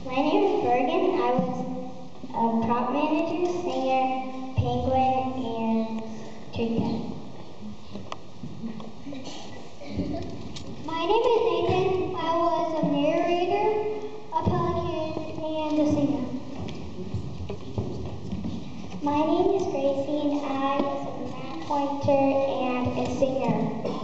My name is Bergen. I was a prop manager, singer, penguin, and tree cat. My name is Nathan. I was a narrator, a pelican, and a singer. My name is Gracie, and I was a map pointer and a singer.